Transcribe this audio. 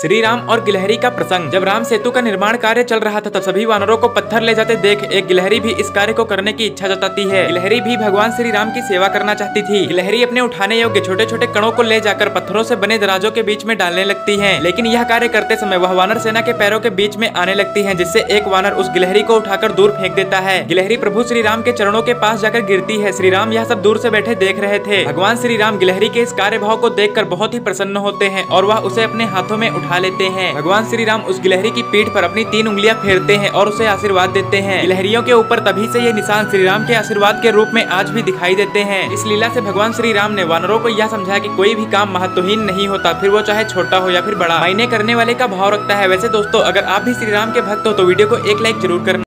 श्री राम और गिलहरी का प्रसंग। जब राम सेतु का निर्माण कार्य चल रहा था तब सभी वानरों को पत्थर ले जाते देख एक गिलहरी भी इस कार्य को करने की इच्छा जताती है। गिलहरी भी भगवान श्री राम की सेवा करना चाहती थी। गिलहरी अपने उठाने योग्य छोटे छोटे कणों को ले जाकर पत्थरों से बने दराजों के बीच में डालने लगती है, लेकिन यह कार्य करते समय वह वानर सेना के पैरों के बीच में आने लगती है, जिससे एक वानर उस गिलहरी को उठाकर दूर फेंक देता है। गिलहरी प्रभु श्री राम के चरणों के पास जाकर गिरती है। श्री राम यह सब दूर से बैठे देख रहे थे। भगवान श्री राम गिलहरी के इस कार्य भाव को देखकर बहुत ही प्रसन्न होते हैं और वह उसे अपने हाथों में उठा लेते हैं। भगवान श्री राम उस गिलहरी की पीठ पर अपनी 3 उंगलियां फेरते हैं और उसे आशीर्वाद देते हैं। गिलहरियों के ऊपर तभी से ये निशान श्री राम के आशीर्वाद के रूप में आज भी दिखाई देते हैं। इस लीला से भगवान श्री राम ने वानरों को यह समझाया कि कोई भी काम महत्वहीन नहीं होता, फिर वो चाहे छोटा हो या फिर बड़ा, मायने करने वाले का भाव रखता है। वैसे दोस्तों, अगर आप भी श्री राम के भक्त हो तो वीडियो को एक लाइक जरूर करना।